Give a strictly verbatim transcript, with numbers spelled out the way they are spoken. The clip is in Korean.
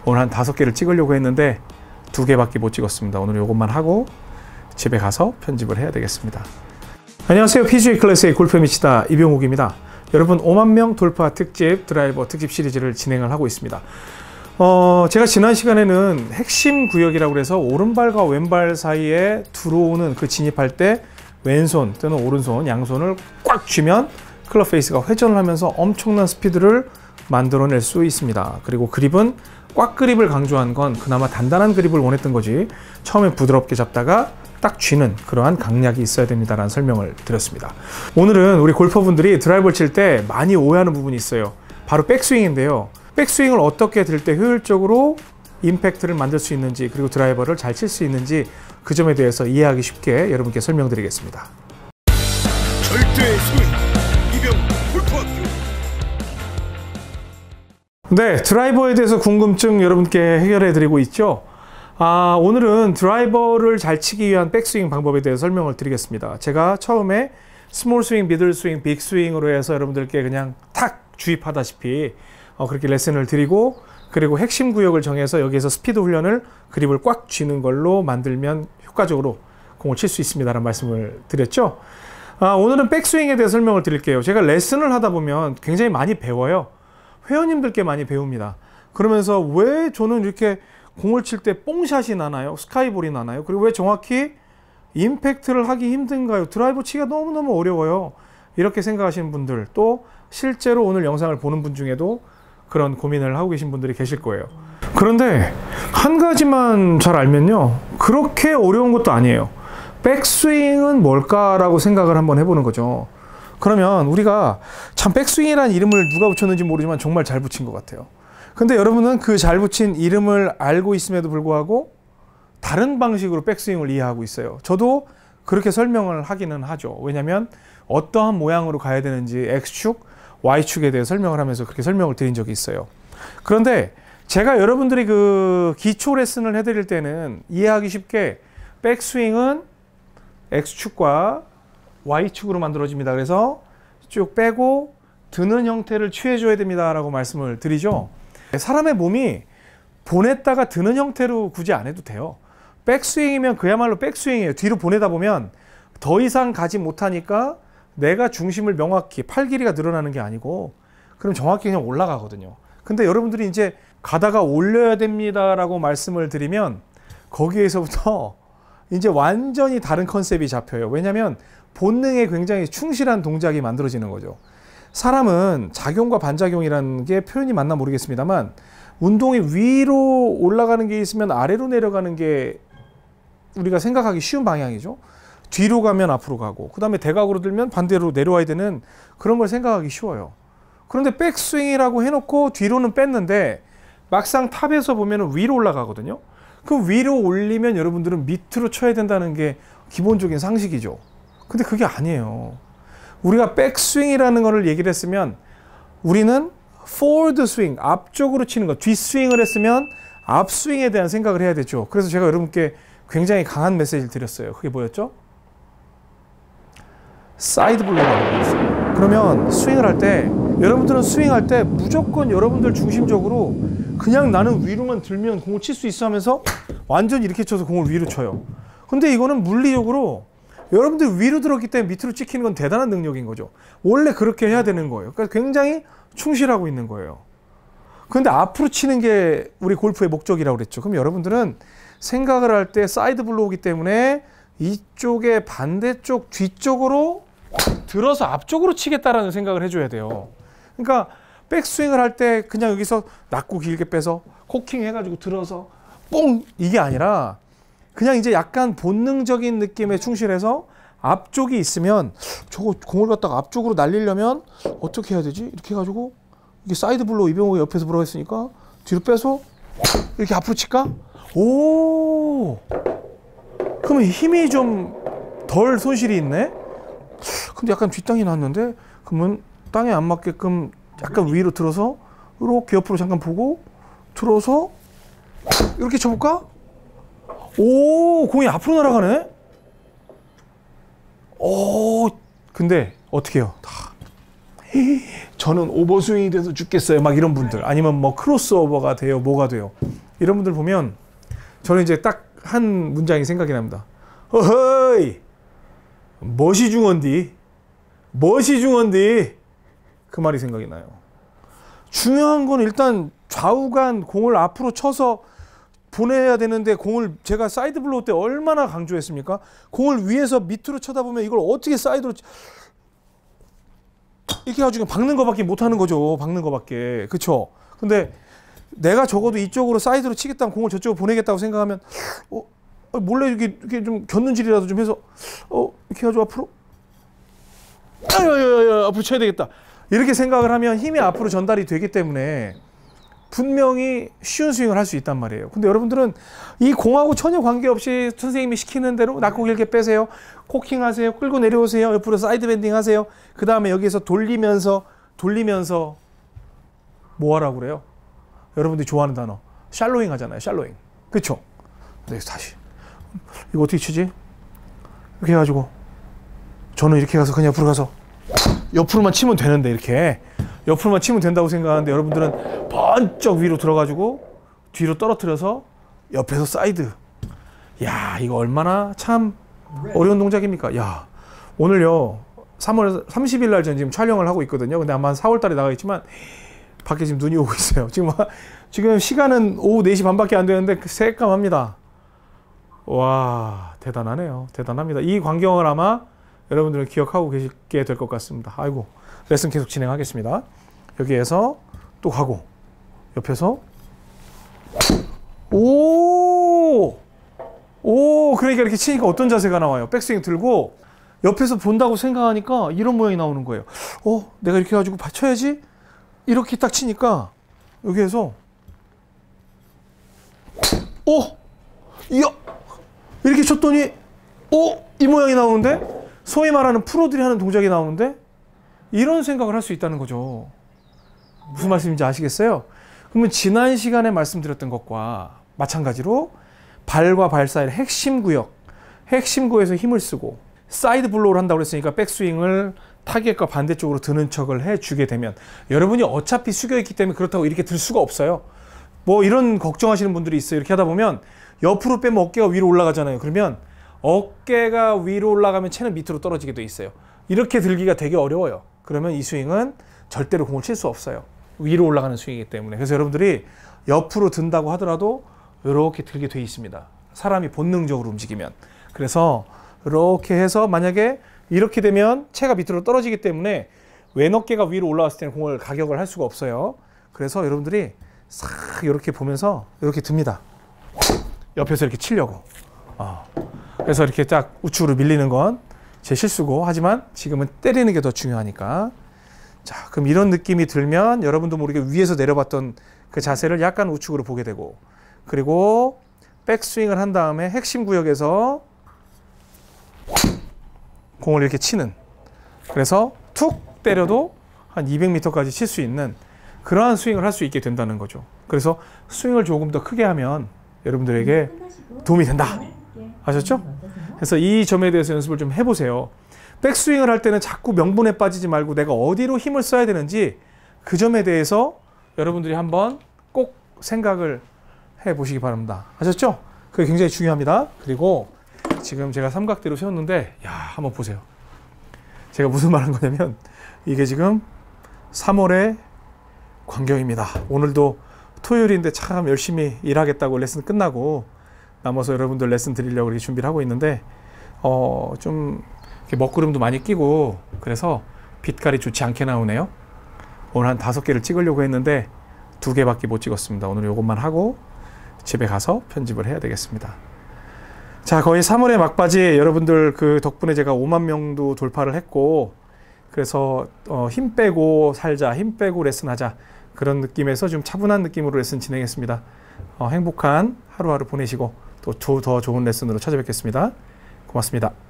오늘 한 다섯 개를 찍으려고 했는데 두 개밖에 못 찍었습니다. 오늘 이것만 하고 집에 가서 편집을 해야 되겠습니다. 안녕하세요. 피지에이 클래스의 골프에 미치다 이병욱입니다. 여러분 오만 명 돌파 특집 드라이버 특집 시리즈를 진행을 하고 있습니다. 어, 제가 지난 시간에는 핵심 구역이라고 해서 오른발과 왼발 사이에 들어오는 그 진입할 때 왼손 또는 오른손 양손을 꽉 쥐면 클럽 페이스가 회전을 하면서 엄청난 스피드를 만들어낼 수 있습니다. 그리고 그립은 꽉 그립을 강조한 건 그나마 단단한 그립을 원했던 거지 처음에 부드럽게 잡다가 딱 쥐는 그러한 강약이 있어야 됩니다라는 설명을 드렸습니다. 오늘은 우리 골퍼분들이 드라이버를 칠 때 많이 오해하는 부분이 있어요. 바로 백스윙인데요. 백스윙을 어떻게 들 때 효율적으로 임팩트를 만들 수 있는지 그리고 드라이버를 잘 칠 수 있는지 그 점에 대해서 이해하기 쉽게 여러분께 설명드리겠습니다. 절대 스윙 이병욱 골프학교. 네, 드라이버에 대해서 궁금증 여러분께 해결해 드리고 있죠. 아, 오늘은 드라이버를 잘 치기 위한 백스윙 방법에 대해서 설명을 드리겠습니다. 제가 처음에 스몰 스윙, 미들 스윙, 빅 스윙으로 해서 여러분들께 그냥 탁 주입하다시피 어, 그렇게 레슨을 드리고 그리고 핵심 구역을 정해서 여기에서 스피드 훈련을 그립을 꽉 쥐는 걸로 만들면 효과적으로 공을 칠 수 있습니다라는 말씀을 드렸죠. 아, 오늘은 백스윙에 대해 설명을 드릴게요. 제가 레슨을 하다 보면 굉장히 많이 배워요. 회원님들께 많이 배웁니다. 그러면서 왜 저는 이렇게 공을 칠 때 뽕샷이 나나요? 스카이볼이 나나요? 그리고 왜 정확히 임팩트를 하기 힘든가요? 드라이버 치기가 너무너무 어려워요. 이렇게 생각하시는 분들, 또 실제로 오늘 영상을 보는 분 중에도 그런 고민을 하고 계신 분들이 계실 거예요. 그런데 한 가지만 잘 알면요, 그렇게 어려운 것도 아니에요. 백스윙은 뭘까라고 생각을 한번 해보는 거죠. 그러면 우리가 참 백스윙이라는 이름을 누가 붙였는지 모르지만 정말 잘 붙인 것 같아요. 근데 여러분은 그 잘 붙인 이름을 알고 있음에도 불구하고 다른 방식으로 백스윙을 이해하고 있어요. 저도 그렇게 설명을 하기는 하죠. 왜냐하면 어떠한 모양으로 가야 되는지 X축, Y축에 대해 설명을 하면서 그렇게 설명을 드린 적이 있어요. 그런데 제가 여러분들이 그 기초 레슨을 해드릴 때는 이해하기 쉽게 백스윙은 X축과 Y축으로 만들어집니다. 그래서 쭉 빼고 드는 형태를 취해줘야 됩니다 라고 말씀을 드리죠. 사람의 몸이 보냈다가 드는 형태로 굳이 안 해도 돼요. 백스윙이면 그야말로 백스윙이에요. 뒤로 보내다 보면 더 이상 가지 못하니까 내가 중심을 명확히 팔 길이가 늘어나는 게 아니고 그럼 정확히 그냥 올라가거든요. 근데 여러분들이 이제 가다가 올려야 됩니다 라고 말씀을 드리면 거기에서부터 이제 완전히 다른 컨셉이 잡혀요. 왜냐하면 본능에 굉장히 충실한 동작이 만들어지는 거죠. 사람은 작용과 반작용이라는 게 표현이 맞나 모르겠습니다만 운동이 위로 올라가는 게 있으면 아래로 내려가는 게 우리가 생각하기 쉬운 방향이죠. 뒤로 가면 앞으로 가고 그 다음에 대각으로 들면 반대로 내려와야 되는 그런 걸 생각하기 쉬워요. 그런데 백스윙이라고 해놓고 뒤로는 뺐는데 막상 탑에서 보면 위로 올라가거든요. 그럼 위로 올리면 여러분들은 밑으로 쳐야 된다는 게 기본적인 상식이죠. 근데 그게 아니에요. 우리가 백스윙이라는 거를 얘기를 했으면 우리는 forward swing, 앞쪽으로 치는 것, 뒷스윙을 했으면 앞스윙에 대한 생각을 해야 되죠. 그래서 제가 여러분께 굉장히 강한 메시지를 드렸어요. 그게 뭐였죠? 사이드 블로우라고 했어요. 그러면 스윙을 할 때 여러분들은 스윙할 때 무조건 여러분들 중심적으로 그냥 나는 위로만 들면 공을 칠 수 있어 하면서 완전히 이렇게 쳐서 공을 위로 쳐요. 근데 이거는 물리적으로 여러분들 위로 들었기 때문에 밑으로 찍히는 건 대단한 능력인 거죠. 원래 그렇게 해야 되는 거예요. 그러니까 굉장히 충실하고 있는 거예요. 그런데 앞으로 치는 게 우리 골프의 목적이라고 그랬죠. 그럼 여러분들은 생각을 할 때 사이드 블로우이기 때문에 이쪽에 반대쪽 뒤쪽으로 들어서 앞쪽으로 치겠다라는 생각을 해줘야 돼요. 그러니까 백스윙을 할 때 그냥 여기서 낮고 길게 빼서 코킹 해가지고 들어서 뽕 이게 아니라 그냥 이제 약간 본능적인 느낌에 충실해서 앞쪽이 있으면 저거 공을 갖다가 앞쪽으로 날리려면 어떻게 해야 되지? 이렇게 해가지고 이게 사이드 블로우 이병욱이 옆에서 보라고 했으니까 뒤로 빼서 이렇게 앞으로 칠까? 오, 그러면 힘이 좀 덜 손실이 있네? 근데 약간 뒷땅이 났는데 그러면 땅에 안 맞게끔 약간 위로 들어서 이렇게 옆으로 잠깐 보고 들어서 이렇게 쳐볼까? 오, 공이 앞으로 날아가네? 오, 근데 어떻게 해요? 저는 오버스윙이 돼서 죽겠어요. 막 이런 분들. 아니면 뭐 크로스오버가 돼요. 뭐가 돼요. 이런 분들 보면 저는 이제 딱 한 문장이 생각이 납니다. 어허이 멋이 중헌디 멋이 중헌디 그 말이 생각이 나요. 중요한 건 일단 좌우간 공을 앞으로 쳐서 보내야 되는데 공을 제가 사이드 블로우 때 얼마나 강조했습니까? 공을 위에서 밑으로 쳐다보면 이걸 어떻게 사이드로 이렇게 가지고 박는 거밖에 못하는 거죠. 박는 거밖에. 그렇죠? 근데 내가 적어도 이쪽으로 사이드로 치겠다면 공을 저쪽으로 보내겠다고 생각하면 어, 몰래 이렇게, 이렇게 좀 곁눈질이라도 좀 해서 어 이렇게 가지고 앞으로 아야야야 앞으로 쳐야 되겠다. 이렇게 생각을 하면 힘이 앞으로 전달이 되기 때문에 분명히 쉬운 스윙을 할 수 있단 말이에요. 근데 여러분들은 이 공하고 전혀 관계없이 선생님이 시키는 대로 낮고 길게 빼세요. 코킹 하세요. 끌고 내려오세요. 옆으로 사이드 밴딩 하세요. 그 다음에 여기에서 돌리면서 돌리면서 뭐 하라고 그래요? 여러분들이 좋아하는 단어. 샬로잉 하잖아요. 샬로잉. 그쵸? 네, 다시. 이거 어떻게 치지? 이렇게 해가지고 저는 이렇게 가서 그냥 옆으로 가서 옆으로만 치면 되는데 이렇게 옆으로만 치면 된다고 생각하는데 여러분들은 번쩍 위로 들어가지고 뒤로 떨어뜨려서 옆에서 사이드. 야, 이거 얼마나 참 어려운 동작입니까? 야, 오늘요 삼월 삼십일 날 전 지금 촬영을 하고 있거든요. 근데 아마 사월 달에 나가겠지만 밖에 지금 눈이 오고 있어요. 지금 지금 시간은 오후 네 시 반밖에 안 되는데 새까맣니다. 와, 대단하네요. 대단합니다. 이 광경을 아마 여러분들은 기억하고 계시게 될 것 같습니다. 아이고, 레슨 계속 진행하겠습니다. 여기에서 또 가고 옆에서 오! 오! 그러니까 이렇게 치니까 어떤 자세가 나와요? 백스윙 들고 옆에서 본다고 생각하니까 이런 모양이 나오는 거예요. 어? 내가 이렇게 해가지고 받쳐야지? 이렇게 딱 치니까 여기에서 오! 이야! 이렇게 쳤더니 오! 이 모양이 나오는데? 소위 말하는 프로들이 하는 동작이 나오는데? 이런 생각을 할 수 있다는 거죠. 무슨 말씀인지 아시겠어요? 그러면 지난 시간에 말씀드렸던 것과 마찬가지로 발과 발 사이의 핵심 구역, 핵심 구역에서 힘을 쓰고 사이드 블로우를 한다고 했으니까 백스윙을 타겟과 반대쪽으로 드는 척을 해주게 되면 여러분이 어차피 숙여있기 때문에 그렇다고 이렇게 들 수가 없어요. 뭐 이런 걱정하시는 분들이 있어요. 이렇게 하다 보면 옆으로 빼면 어깨가 위로 올라가잖아요. 그러면 어깨가 위로 올라가면 채는 밑으로 떨어지게 돼 있어요. 이렇게 들기가 되게 어려워요. 그러면 이 스윙은 절대로 공을 칠 수 없어요. 위로 올라가는 스윙이기 때문에. 그래서 여러분들이 옆으로 든다고 하더라도 이렇게 들게 돼 있습니다. 사람이 본능적으로 움직이면. 그래서 이렇게 해서 만약에 이렇게 되면 채가 밑으로 떨어지기 때문에 왼 어깨가 위로 올라왔을 때는 공을 가격을 할 수가 없어요. 그래서 여러분들이 싹 이렇게 보면서 이렇게 듭니다. 옆에서 이렇게 치려고. 어. 그래서 이렇게 딱 우측으로 밀리는 건 제 실수고, 하지만 지금은 때리는 게 더 중요하니까. 자, 그럼 이런 느낌이 들면 여러분도 모르게 위에서 내려봤던 그 자세를 약간 우측으로 보게 되고, 그리고 백스윙을 한 다음에 핵심 구역에서 공을 이렇게 치는, 그래서 툭 때려도 한 이백 미터까지 칠 수 있는 그러한 스윙을 할 수 있게 된다는 거죠. 그래서 스윙을 조금 더 크게 하면 여러분들에게 도움이 된다. 아셨죠? 그래서 이 점에 대해서 연습을 좀 해보세요. 백스윙을 할 때는 자꾸 명분에 빠지지 말고 내가 어디로 힘을 써야 되는지 그 점에 대해서 여러분들이 한번 꼭 생각을 해보시기 바랍니다. 아셨죠? 그게 굉장히 중요합니다. 그리고 지금 제가 삼각대로 세웠는데 야, 한번 보세요. 제가 무슨 말 한 거냐면 이게 지금 삼월의 광경입니다. 오늘도 토요일인데 참 열심히 일하겠다고 레슨 끝나고 남아서 여러분들 레슨 드리려고 이렇게 준비를 하고 있는데 어, 좀 이렇게 먹구름도 많이 끼고 그래서 빛깔이 좋지 않게 나오네요. 오늘 한 다섯 개를 찍으려고 했는데 두 개밖에 못 찍었습니다. 오늘 이것만 하고 집에 가서 편집을 해야 되겠습니다. 자, 거의 삼월의 막바지. 여러분들 그 덕분에 제가 오만 명도 돌파를 했고, 그래서 어, 힘 빼고 살자, 힘 빼고 레슨하자, 그런 느낌에서 좀 차분한 느낌으로 레슨 진행했습니다. 어, 행복한 하루하루 보내시고 또 더 좋은 레슨으로 찾아뵙겠습니다. 고맙습니다.